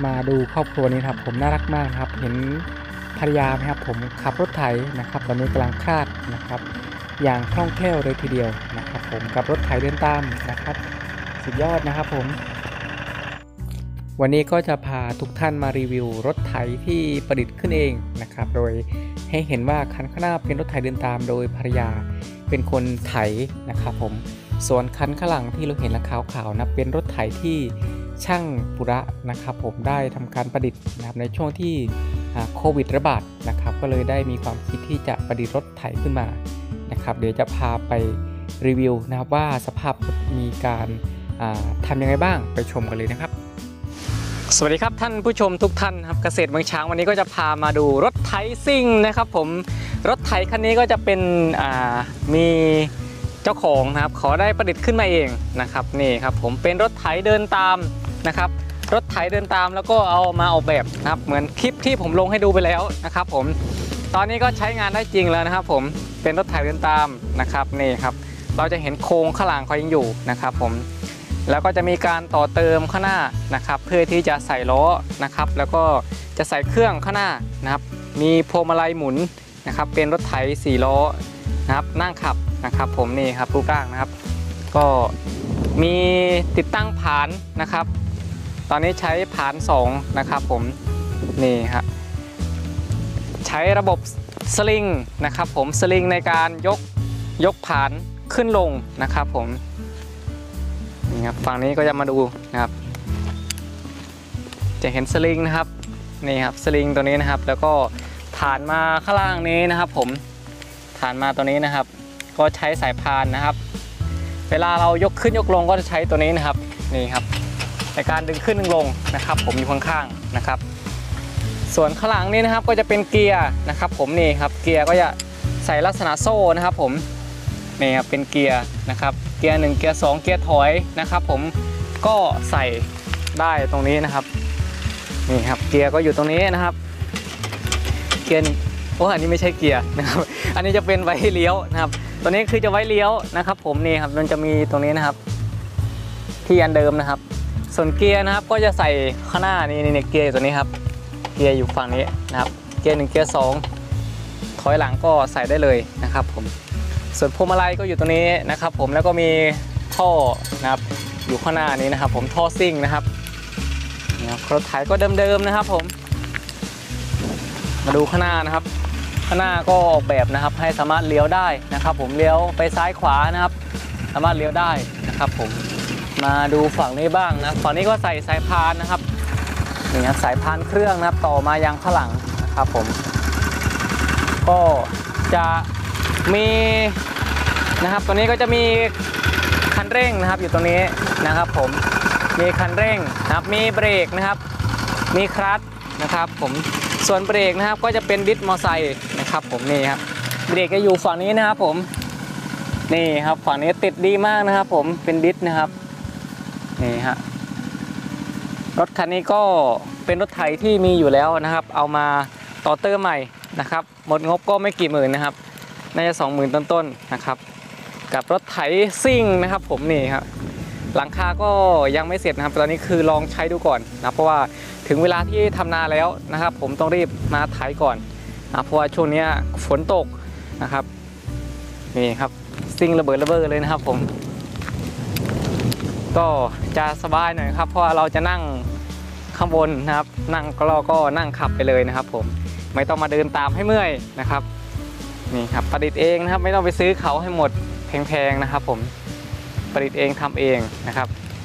มาดูครอบครัวนี้ครับผมน่ารักมากครับเห็นภรรยาไหมครับผมขับรถไถนะครับตอนนี้กำลังคลาดนะครับอย่างคล่องแคล่วเลยทีเดียวนะครับผมกับรถไถเดินตามนะครับสุดยอดนะครับผมวันนี้ก็จะพาทุกท่านมารีวิวรถไถที่ประดิษฐ์ขึ้นเองนะครับโดยให้เห็นว่าคันข้างหน้าเป็นรถไถเดินตามโดยภรรยาเป็นคนไถนะครับผมส่วนคันข้างหลังที่เราเห็นขาวๆนะเป็นรถไถที่ช่างปุระนะครับผมได้ทำการประดิษฐ์นะครับในช่วงที่โควิดระบาดนะครับก็เลยได้มีความคิดที่จะประดิษฐ์รถไถขึ้นมานะครับเดี๋ยวจะพาไปรีวิวนะครับว่าสภาพมีการทำยังไงบ้างไปชมกันเลยนะครับสวัสดีครับท่านผู้ชมทุกท่านครับเกษตรเมืองช้างวันนี้ก็จะพามาดูรถไถซิ่งนะครับผมรถไถคันนี้ก็จะเป็นมีเจ้าของนะครับขอได้ประดิษฐ์ขึ้นมาเองนะครับนี่ครับผมเป็นรถไถเดินตามนะครับรถไถเดินตามแล้วก็เอามาออกแบบนะครับเหมือนคลิปที่ผมลงให้ดูไปแล้วนะครับผมตอนนี้ก็ใช้งานได้จริงแล้วนะครับผมเป็นรถไถเดินตามนะครับนี่ครับเราจะเห็นโครงข้างหลังเขายังอยู่นะครับผมแล้วก็จะมีการต่อเติมข้างหน้านะครับเพื่อที่จะใส่ล้อนะครับแล้วก็จะใส่เครื่องข้างหน้านะครับมีพวงมาลัยหมุนนะครับเป็นรถไถ4ล้อนะครับนั่งขับนะครับผมนี่ครับรูปร่างนะครับก็มีติดตั้งผานนะครับตอนนี้ใช้ผาน2นะครับผมนี่ครับใช้ระบบสลิงนะครับผมสลิงในการยกผานขึ้นลงนะครับผมนี่ครับฝั่งนี้ก็จะมาดูนะครับจะเห็นสลิงนะครับนี่ครับสลิงตัวนี้นะครับแล้วก็ฐานมาข้างล่างนี้นะครับผมฐานมาตัวนี้นะครับก็ใช้สายพานนะครับเวลาเรายกขึ้นยกลงก็จะใช้ตัวนี้นะครับนี่ครับในการดึงขึ้นดึงลงนะครับผมอยู่ข้างๆนะครับส่วนข้างหลังนี้นะครับก็จะเป็นเกียร์นะครับผมนี่ครับเกียร์ก็จะใส่ลักษณะโซ่นะครับผมนี่ครับเป็นเกียร์นะครับเกียร์1เกียร์2เกียร์ถอยนะครับผมก็ใส่ได้ตรงนี้นะครับนี่ครับเกียร์ก็อยู่ตรงนี้นะครับเกียร์อันนี้ไม่ใช่เกียร์นะครับอันนี้จะเป็นไว้เลี้ยวนะครับตัวนี้คือจะไว้เลี้ยวนะครับผมนี่ครับมันจะมีตรงนี้นะครับที่อันเดิมนะครับส่วนเกียร์นะครับก็จะใส่ข้างหน้านี่เกียร์ตัวนี้ครับเกียร์อยู่ฝั่งนี้นะครับเกียร์1เกียร์2ถอยหลังก็ใส่ได้เลยนะครับผมส่วนพวงมาลัยก็อยู่ตรงนี้นะครับผมแล้วก็มีท่อนะครับอยู่ข้างหน้านี้นะครับผมท่อซิ่งนะครับรถไถก็เดิมๆนะครับผมมาดูข้างหน้านะครับข้างหน้าก็ออกแบบนะครับให้สามารถเลี้ยวได้นะครับผมเลี้ยวไปซ้ายขวานะครับสามารถเลี้ยวได้นะครับผมมาดูฝั่งนี้บ้างนะฝั่งนี้ก็ใส่สายพานนะครับนี่ครับสายพานเครื่องนะครับต่อมายังข้างหลังนะครับผมก็จะมีนะครับตัวนี้ก็จะมีคันเร่งนะครับอยู่ตรงนี้นะครับผมมีคันเร่งนะครับมีเบรกนะครับมีคลัตช์นะครับผมส่วนเบรกนะครับก็จะเป็นดิสมอไซค์นะครับผมนี่ครับเบรกจะอยู่ฝั่งนี้นะครับผมนี่ครับฝั่งนี้ติดดีมากนะครับผมเป็นดิสนะครับนี่ฮะรถคันนี้ก็เป็นรถไถที่มีอยู่แล้วนะครับเอามาต่อเติมใหม่นะครับหมดงบก็ไม่กี่หมื่นนะครับน่าจะ20,000ต้นๆนะครับกับรถไถซิ่งนะครับผมนี่ครับหลังคาก็ยังไม่เสร็จนะครับตอนนี้คือลองใช้ดูก่อนนะเพราะว่าถึงเวลาที่ทำนาแล้วนะครับผมต้องรีบมาไถก่อนนะเพราะว่าช่วงนี้ฝนตกนะครับนี่ครับซิ่งระเบิดเลยนะครับผมก็จะสบายหน่อยครับเพราะว่าเราจะนั่งข้างบนนะครับนั่งก็นั่งขับไปเลยนะครับผมไม่ต้องมาเดินตามให้เมื่อยนะครับนี่ครับประดิษฐ์เองนะครับไม่ต้องไปซื้อเขาให้หมดแพงๆนะครับผมประดิษฐ์เองทำเองนะครับ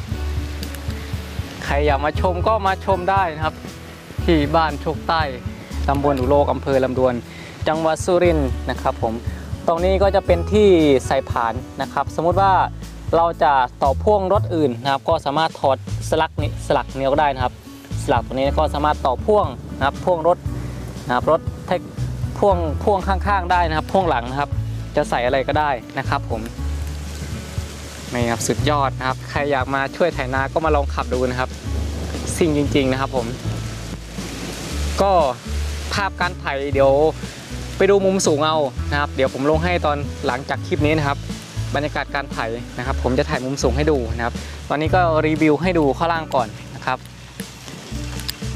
ใครอยากมาชมก็มาชมได้นะครับที่บ้านโชคใต้ตำบลอุโลกอำเภอลำดวนจังหวัดสุรินทร์นะครับผมตรงนี้ก็จะเป็นที่ใส่ผานนะครับสมมุติว่าเราจะต่อพ่วงรถอื่นนะครับก็สามารถถอดสลักนี้ก็ได้นะครับสลักตัวนี้ก็สามารถต่อพ่วงนะครับพ่วงรถนะครับรถพ่วงข้างๆได้นะครับพ่วงหลังนะครับจะใส่อะไรก็ได้นะครับผมนี่ครับสุดยอดนะครับใครอยากมาช่วยไถนาก็มาลองขับดูนะครับซิ่งจริงๆนะครับผมก็ภาพการไถเดี๋ยวไปดูมุมสูงเอานะครับเดี๋ยวผมลงให้ตอนหลังจากคลิปนี้นะครับบรรยากาศการไถนะครับผมจะถ่ายมุมสูงให้ดูนะครับตอนนี้ก็รีวิวให้ดูข้างล่างก่อนนะครับ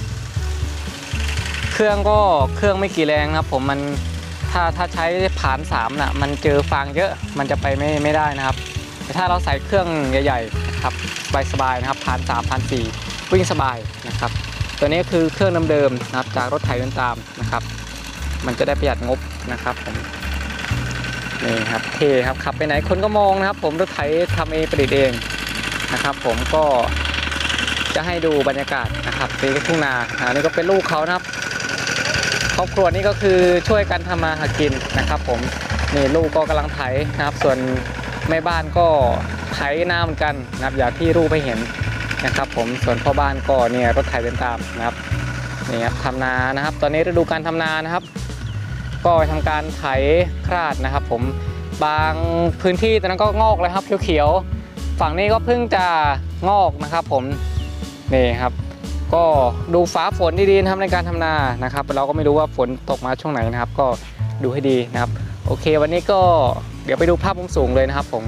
เครื่องไม่กี่แรงนะครับผมมันถ้าใช้ผ่าน3น่ะมันเจอฟางเยอะมันจะไปไม่ได้นะครับแต่ถ้าเราใส่เครื่องใหญ่ๆนะครับสบายๆนะครับผ่าน3ผ่าน4วิ่งสบายนะครับตัวนี้คือเครื่องเดิมๆนะครับจากรถไถเดินตามนะครับมันจะได้ประหยัดงบนะครับผมนี่ครับเท่ครับขับไปไหนคนก็มองนะครับผมรถไถทำเองประดิษฐ์เองนะครับผมก็จะให้ดูบรรยากาศนะครับที่ทุ่งนานี่ก็เป็นลูกเขานะครับครอบครัวนี้ก็คือช่วยกันทำมาหากินนะครับผมนี่ลูกก็กำลังไถนะครับส่วนแม่บ้านก็ไถนาเหมือนกันนะครับอย่างที่รูปให้เห็นนะครับผมส่วนพ่อบ้านก็เนี่ยรถไถเดินตามนะครับนี่ครับทำนานะครับตอนนี้ฤดูการทำนานะครับก็ทำการไถคราดนะครับผมบางพื้นที่ตอนนั้นก็งอกเลยครับเขียวๆฝั่งนี้ก็เพิ่งจะงอกนะครับผมนี่ครับก็ดูฟ้าฝนดีๆนะครับในการทำนานะครับเราก็ไม่รู้ว่าฝนตกมาช่วงไหนนะครับก็ดูให้ดีนะครับโอเควันนี้ก็เดี๋ยวไปดูภาพมุมสูงเลยนะครับผม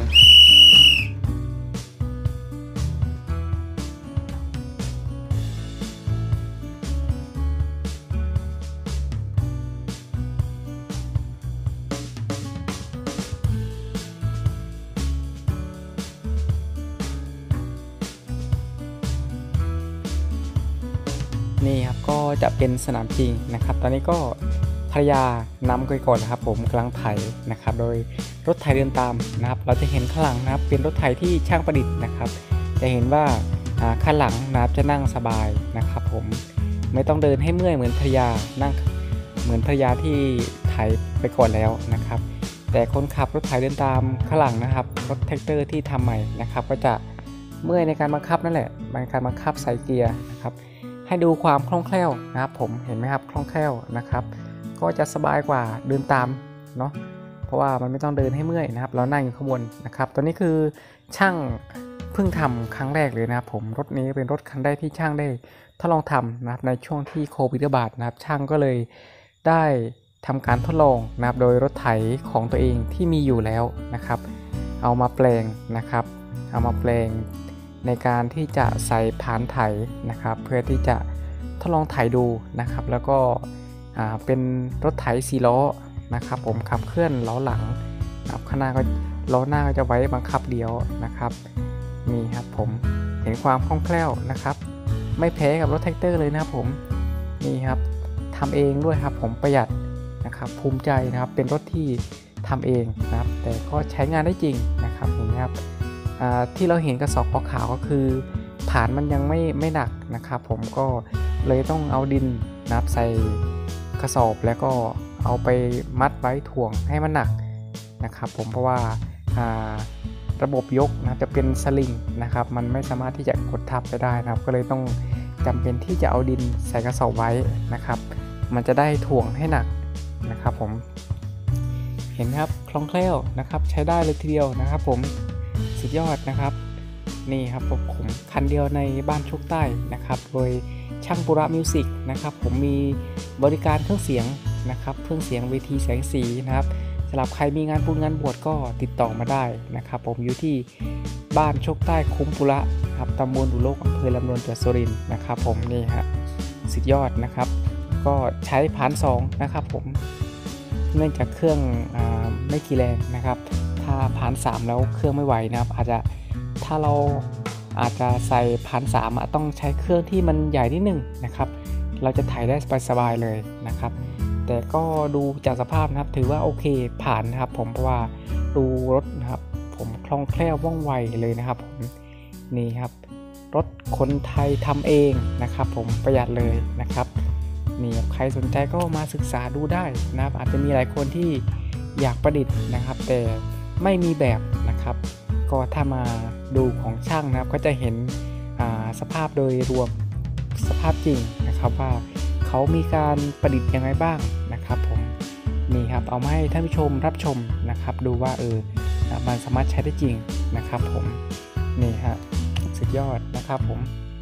นี่ครับก็จะเป็นสนามจริงนะครับตอนนี้ก็ภรรยานำไปก่อนนะครับผมกำลังไถนะครับโดยรถไถเดินตามนะครับเราจะเห็นข้างหลังนะครับเป็นรถไถที่ช่างประดิษฐ์นะครับจะเห็นว่าข้างหลังนะครับจะนั่งสบายนะครับผมไม่ต้องเดินให้เมื่อยเหมือนภรรยานั่งเหมือนภรรยาที่ไถไปก่อนแล้วนะครับแต่คนขับรถไถเดินตามข้างหลังนะครับรถแท็กเตอร์ที่ทำใหม่นะครับก็จะเมื่อยในการบังคับนั่นแหละในการบังคับใส่เกียร์นะครับให้ดูความคล่องแคล่วนะครับผมเห็นไหมครับคล่องแคล่วนะครับก็จะสบายกว่าเดินตามเนาะเพราะว่ามันไม่ต้องเดินให้เมื่อยนะครับเรานั่งอยู่ข้างบนนะครับตัวนี้คือช่างเพิ่งทำครั้งแรกเลยนะครับผมรถนี้เป็นรถคันแรกที่ช่างได้ทดลองทำนะครับในช่วงที่โควิดระบาดนะครับช่างก็เลยได้ทำการทดลองนะครับโดยรถไถของตัวเองที่มีอยู่แล้วนะครับเอามาแปลงนะครับเอามาแปลงในการที่จะใส่ผานไถนะครับเพื่อที่จะทดลองไถดูนะครับแล้วก็เป็นรถไถ4 ล้อนะครับผมขับเคลื่อนล้อหลังนะครับข้างหน้าก็ล้อหน้าก็จะไว้บังคับเลี้ยวนะครับนี่ครับผมเห็นความคล่องแคล่วนะครับไม่แพ้กับรถแท็กเตอร์เลยนะครับผมนี่ครับทำเองด้วยครับผมประหยัดนะครับภูมิใจนะครับเป็นรถที่ทำเองนะครับแต่ก็ใช้งานได้จริงนะครับอย่างนี้ครับที่เราเห็นกระสอบขาวๆก็คือฐานมันยังไม่หนักนะครับผมก็เลยต้องเอาดินนะครับใส่กระสอบแล้วก็เอาไปมัดไว้ถ่วงให้มันหนักนะครับผมเพราะว่าระบบยกนะจะเป็นสลิงนะครับมันไม่สามารถที่จะกดทับไปได้นะครับก็เลยต้องจำเป็นที่จะเอาดินใส่กระสอบไว้นะครับมันจะได้ถ่วงให้หนักนะครับผมเห็นครับคล่องแคล่วนะครับใช้ได้เลยทีเดียวนะครับผมสุดยอดนะครับนี่ครับผมคันเดียวในบ้านโชคใต้นะครับโดยช่างปุระมิวสิกนะครับผมมีบริการเครื่องเสียงนะครับเครื่องเสียงเวทีแสงสีนะครับสำหรับใครมีงานบุญงานบวชก็ติดต่อมาได้นะครับผมอยู่ที่บ้านโชคใต้คุ้มปุระครับตำบลอุโลกอำเภอลำดวนจังหวัดสุรินทร์นะครับผมนี่ฮะสุดยอดนะครับก็ใช้ผาน2นะครับผมเนื่องจากเครื่องไม่กี่แรงนะครับถ้าผาน3แล้วเครื่องไม่ไหวนะครับถ้าเราอาจจะใส่ผาน3ต้องใช้เครื่องที่มันใหญ่นิดนึงนะครับเราจะถ่ายได้สบายๆเลยนะครับแต่ก็ดูจากสภาพนะครับถือว่าโอเคผ่านนะครับผมเพราะว่าดูรถนะครับผมคล่องแคล่วว่องไวเลยนะครับผมนี่ครับรถคนไทยทำเองนะครับผมประหยัดเลยนะครับนี่ใครสนใจก็มาศึกษาดูได้นะครับอาจจะมีหลายคนที่อยากประดิษฐ์นะครับแต่ไม่มีแบบนะครับก็ถ้ามาดูของช่างนะครับก็จะเห็นสภาพโดยรวมสภาพจริงนะครับว่าเขามีการประดิษฐ์ยังไงบ้างนะครับผมนี่ครับเอามาให้ท่านผู้ชมรับชมนะครับดูว่ามันสามารถใช้ได้จริงนะครับผมนี่ฮะสุดยอดนะครับผม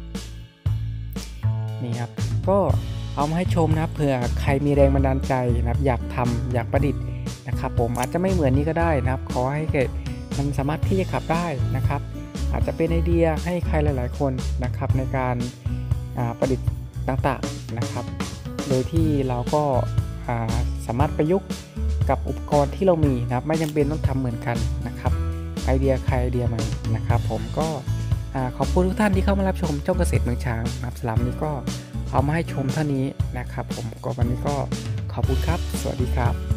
นี่ครับก็เอามาให้ชมนะครับเผื่อใครมีแรงบันดาลใจนะครับอยากทำอยากประดิษฐ์นะครับผมอาจจะไม่เหมือนนี้ก็ได้นะครับขอให้เกิดมันสามารถที่จะขับได้นะครับอาจจะเป็นไอเดียให้ใครหลายๆคนนะครับในการประดิษฐ์ต่างๆนะครับโดยที่เราก็สามารถประยุกต์กับอุปกรณ์ที่เรามีนะครับไม่จำเป็นต้องทำเหมือนกันนะครับไอเดียใครไอเดียมันนะครับผมก็ขอบคุณทุกท่านที่เข้ามารับชมช่องเกษตรเมืองช้างนะครับสำหรับนี้ก็เอามาให้ชมเท่านี้นะครับผมก็วันนี้ก็ขอบคุณครับสวัสดีครับ